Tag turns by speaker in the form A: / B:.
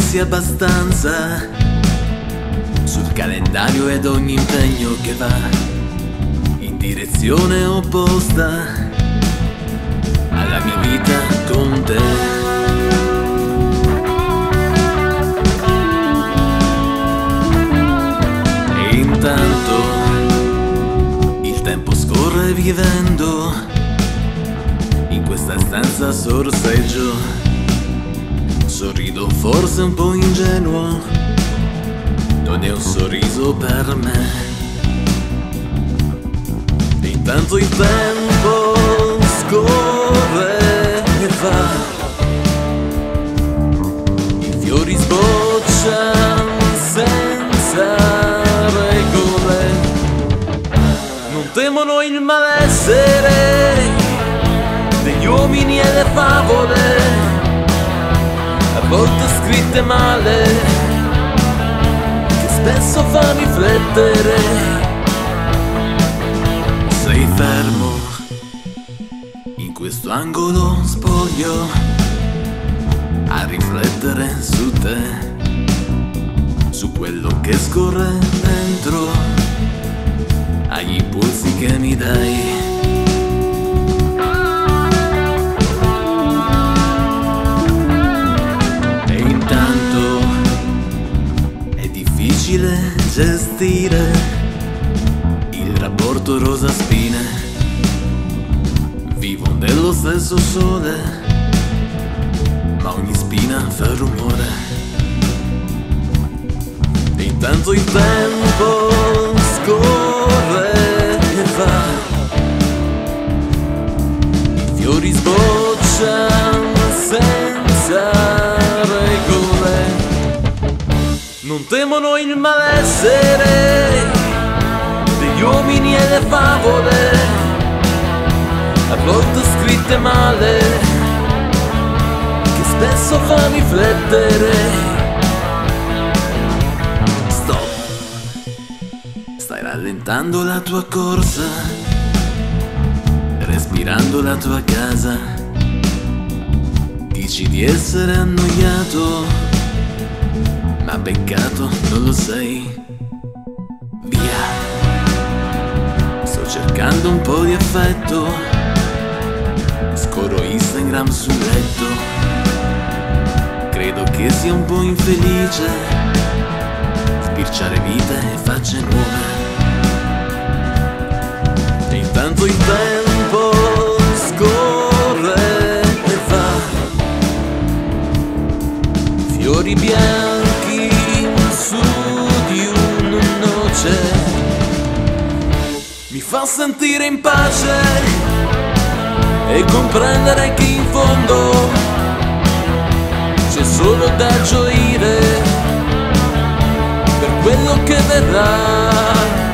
A: sia abbastanza sul calendario ed ogni impegno che va in direzione opposta alla mia vita con te. E intanto il tempo scorre vivendo in questa stanza sorseggio. Sorrido forse un po' ingenuo, non è un sorriso per me. E intanto il tempo scorre e va, i fiori sbocciano senza regole, non temono il malessere degli uomini e le favole, a volte scritte male, che spesso fa riflettere. Sei fermo in questo angolo spoglio a riflettere su te, su quello che scorre dentro, agli impulsi che mi dai. Gestire il rapporto rosa spine, vivo nello stesso sole, ma ogni spina fa rumore. E intanto il tempo scorre e va, i fiori sbocciano senza regole, non temono il malessere degli uomini e le favole, a volte scritte male, che spesso fa riflettere. Stop, stai rallentando la tua corsa, respirando la tua casa, dici di essere annoiato, ma peccato non lo sei. Via, sto cercando un po' di affetto, scorro Instagram sul letto, credo che sia un po' infelice spirciare vite e facce nuove. E intanto il tempo scorre e va, fiori bianchi su di una noce, mi fa sentire in pace e comprendere che in fondo c'è solo da gioire per quello che verrà.